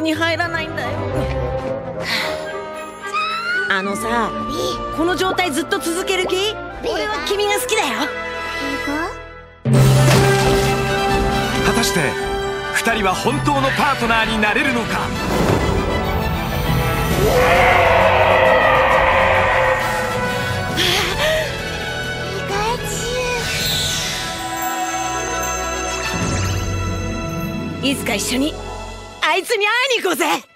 に入らないんだよ。あのさ、この状態ずっと続ける気？俺は君が好きだよ。 果たして2人は本当のパートナーになれるのか。 いつか一緒にあいつに会いに行こうぜ。